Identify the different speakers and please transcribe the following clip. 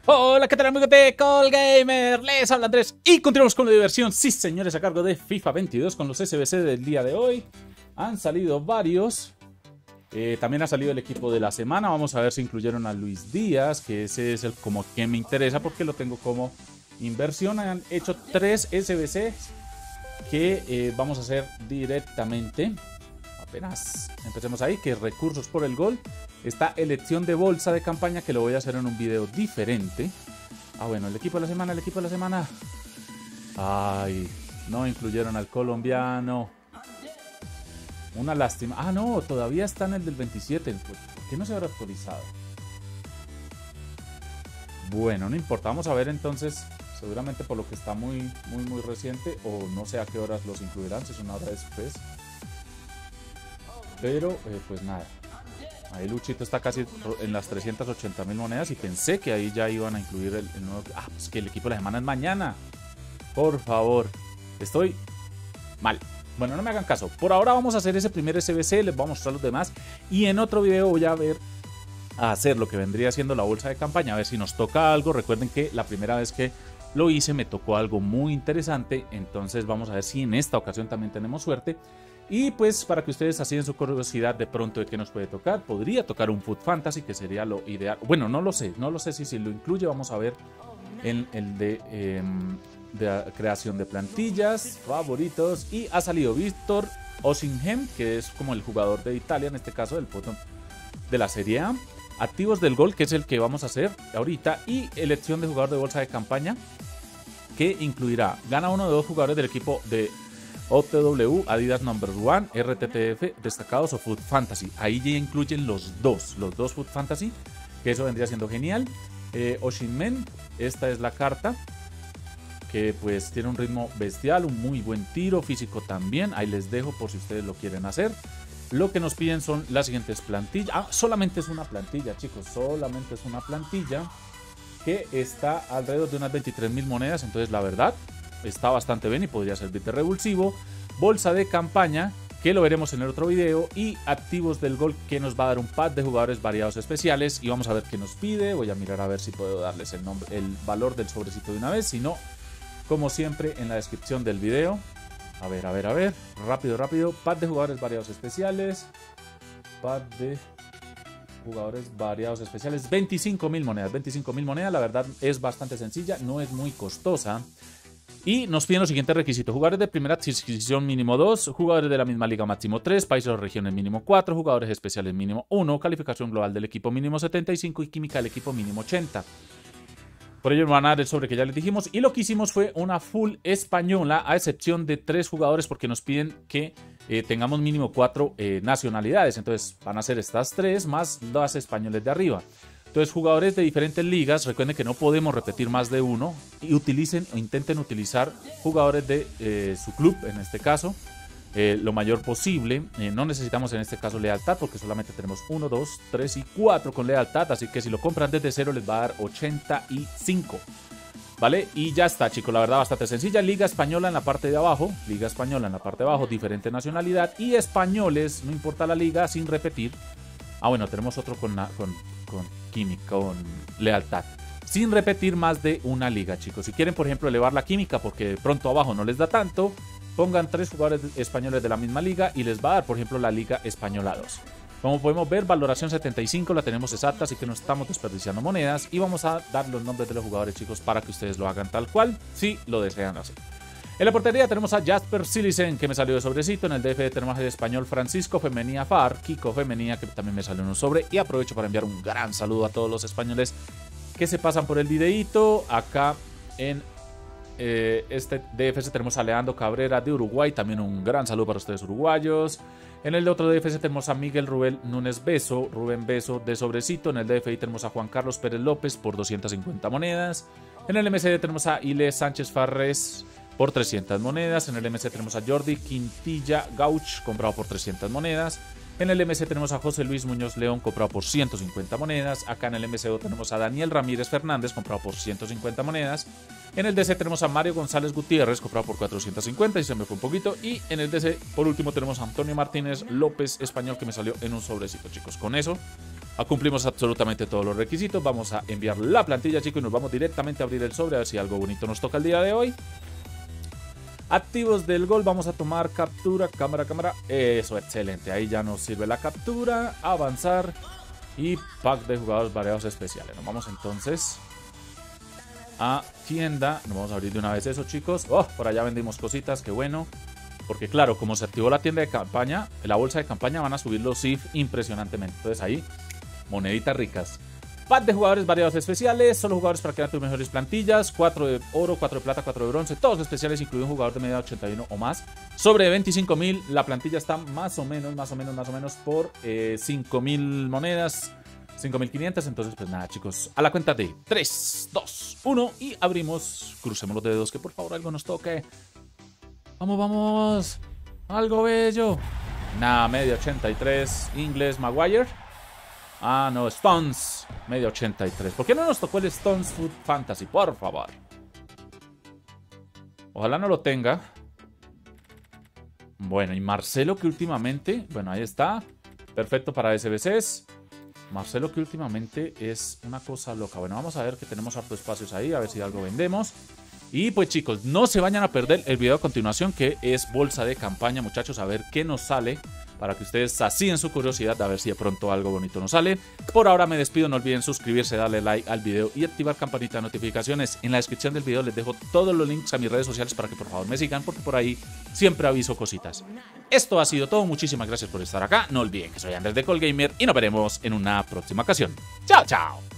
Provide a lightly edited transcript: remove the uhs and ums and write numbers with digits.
Speaker 1: Hola, ¿qué tal amigos de Colgamer? Les habla Andrés y continuamos con la diversión, sí señores, a cargo de FIFA 22 con los SBC del día de hoy. Han salido varios, también ha salido el equipo de la semana. Vamos a ver si incluyeron a Luis Díaz, que ese es el como que me interesa porque lo tengo como inversión. Han hecho 3 SBC que vamos a hacer directamente. Apenas empecemos ahí, que recursos por el gol. Esta elección de bolsa de campaña que lo voy a hacer en un video diferente. Ah, bueno, el equipo de la semana. Ay, no incluyeron al colombiano. Una lástima. Ah, no, todavía está en el del 27. ¿Por qué no se habrá actualizado? Bueno, no importa. Vamos a ver entonces. Seguramente por lo que está muy reciente. O no sé a qué horas los incluirán. Si es una hora después. Pero, pues nada. Ahí Luchito está casi en las 380.000 monedas y pensé que ahí ya iban a incluir el nuevo... Ah, pues que el equipo de la semana es mañana. Por favor. Estoy mal. Bueno, no me hagan caso. Por ahora vamos a hacer ese primer SBC, les voy a mostrar los demás. Y en otro video voy a ver a hacer lo que vendría siendo la bolsa de campaña. A ver si nos toca algo. Recuerden que la primera vez que lo hice me tocó algo muy interesante. Entonces vamos a ver si en esta ocasión también tenemos suerte. Y pues para que ustedes así en su curiosidad de pronto de qué nos puede tocar, podría tocar un Food Fantasy, que sería lo ideal. Bueno, no lo sé si lo incluye, vamos a ver en el de creación de plantillas, favoritos. Y ha salido Víctor Osimhen, que es como el jugador de Italia, en este caso del botón de la Serie A. Activos del gol, que es el que vamos a hacer ahorita. Y elección de jugador de bolsa de campaña, que incluirá, gana uno de 2 jugadores del equipo de OTW, Adidas Number One, RTTF, destacados o Food Fantasy. Ahí ya incluyen los dos Food Fantasy, que eso vendría siendo genial. Osimhen, esta es la carta, que pues tiene un ritmo bestial, un muy buen tiro, físico también. Ahí les dejo por si ustedes lo quieren hacer. Lo que nos piden son las siguientes plantillas. Ah, solamente es una plantilla, chicos, solamente es una plantilla que está alrededor de unas 23.000 monedas, entonces la verdad está bastante bien y podría servir de revulsivo. Bolsa de campaña, que lo veremos en el otro video. Y activos del gol, que nos va a dar un pack de jugadores variados especiales. Y vamos a ver qué nos pide. Voy a mirar a ver si puedo darles el valor del sobrecito de una vez. Si no, como siempre, en la descripción del video. A ver. Rápido. Pack de jugadores variados especiales. Pack de jugadores variados especiales. 25.000 monedas. 25.000 monedas. La verdad es bastante sencilla. No es muy costosa. Y nos piden los siguientes requisitos: jugadores de primera adquisición mínimo 2, jugadores de la misma liga máximo 3, países o regiones mínimo 4, jugadores especiales mínimo 1, calificación global del equipo mínimo 75 y química del equipo mínimo 80. Por ello nos van a dar el sobre que ya les dijimos. Y lo que hicimos fue una full española, a excepción de 3 jugadores, porque nos piden que tengamos mínimo 4 nacionalidades. Entonces van a ser estas 3 más las españoles de arriba. Entonces, jugadores de diferentes ligas, recuerden que no podemos repetir más de uno, y utilicen o intenten utilizar jugadores de su club, en este caso, lo mayor posible. No necesitamos en este caso lealtad, porque solamente tenemos 1, 2, 3 y 4 con lealtad, así que si lo compran desde 0 les va a dar 85. ¿Vale? Y ya está, chicos, la verdad bastante sencilla. Liga española en la parte de abajo, diferente nacionalidad, y españoles, no importa la liga, sin repetir. Ah, bueno, tenemos otro con química, con lealtad, sin repetir más de una liga, chicos. Si quieren, por ejemplo, elevar la química porque de pronto abajo no les da tanto, pongan 3 jugadores españoles de la misma liga y les va a dar, por ejemplo, la Liga Española 2. Como podemos ver, valoración 75 la tenemos exacta, así que no estamos desperdiciando monedas. Y vamos a dar los nombres de los jugadores, chicos, para que ustedes lo hagan tal cual, si lo desean así. En la portería tenemos a Jasper Cillesen, que me salió de sobrecito. En el DF tenemos al español Francisco Femenía Far, Kiko Femenía, que también me salió en un sobre. Y aprovecho para enviar un gran saludo a todos los españoles que se pasan por el videíto. Acá en este DFS tenemos a Leandro Cabrera de Uruguay, también un gran saludo para ustedes uruguayos. En el otro DFS tenemos a Miguel Rubén Núñez Beso, Rubén Beso de sobrecito. En el DFI tenemos a Juan Carlos Pérez López por 250 monedas. En el MCD tenemos a Ile Sánchez Farrés por 300 monedas. En el MC tenemos a Jordi Quintilla Gauch, comprado por 300 monedas. En el MC tenemos a José Luis Muñoz León, comprado por 150 monedas. Acá en el MCO tenemos a Daniel Ramírez Fernández, comprado por 150 monedas. En el DC tenemos a Mario González Gutiérrez, comprado por 450 y se me fue un poquito. Y en el DC, por último, tenemos a Antonio Martínez López Español, que me salió en un sobrecito, chicos. Con eso Cumplimos absolutamente todos los requisitos. Vamos a enviar la plantilla, chicos, y nos vamos directamente a abrir el sobre a ver si algo bonito nos toca el día de hoy. Activos del gol, vamos a tomar captura, cámara. Eso, excelente. Ahí ya nos sirve la captura, avanzar y pack de jugadores variados especiales. Nos vamos entonces a tienda. Nos vamos a abrir de una vez eso, chicos. Oh, por allá vendimos cositas, qué bueno. Porque claro, como se activó la tienda de campaña, la bolsa de campaña, van a subir los IF impresionantemente. Entonces ahí, moneditas ricas. Pack de jugadores variados especiales, solo jugadores para crear tus mejores plantillas, 4 de oro, 4 de plata, 4 de bronce, todos especiales, incluido un jugador de media 81 o más. Sobre 25.000, la plantilla está más o menos por 5.000 monedas, 5.500. Entonces, pues nada, chicos, a la cuenta de 3, 2, 1 y abrimos. Crucemos los dedos, que por favor algo nos toque. Vamos, algo bello. Nada, media 83, Inglés, Maguire. No, Stones, media 83. ¿Por qué no nos tocó el Stones Food Fantasy? Por favor. Ojalá no lo tenga. Bueno, y Marcelo, que últimamente, bueno, ahí está. Perfecto para SBCs. Marcelo, que últimamente es una cosa loca. Bueno, vamos a ver que tenemos hartos espacios ahí, a ver si algo vendemos. Y pues chicos, no se vayan a perder el video a continuación, que es bolsa de campaña, muchachos, a ver qué nos sale, para que ustedes sacien su curiosidad, a ver si de pronto algo bonito nos sale. Por ahora me despido, no olviden suscribirse, darle like al video y activar campanita de notificaciones. En la descripción del video les dejo todos los links a mis redes sociales para que por favor me sigan, porque por ahí siempre aviso cositas. Esto ha sido todo, muchísimas gracias por estar acá, no olviden que soy Andrés de Colgamer y nos veremos en una próxima ocasión. ¡Chao, chao!